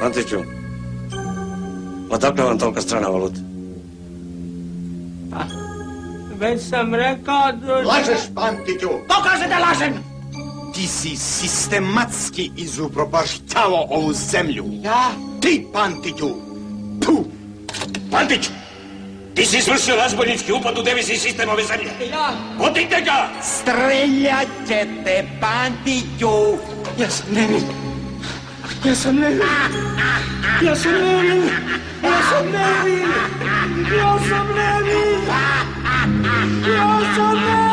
Panticiu, odakle vam tolika strana valuta? Pa, već sam rekao da... Lažeš, Panticiu! Dokaže da lažem! Ti si sistematski izupropaštavao ovu zemlju. Ja? Ti, Panticiu! Puh! Pantić! Ti si izvršio razbojnički upad u devizni sistem ove zemlje. Ja? Potignite ga! Streljat ćete, Panticiu! Ja sam nevin! Ja sam nevin! Ja sam nevin! Ja sam nevin! Ja sam nevin! Ja sam nevin!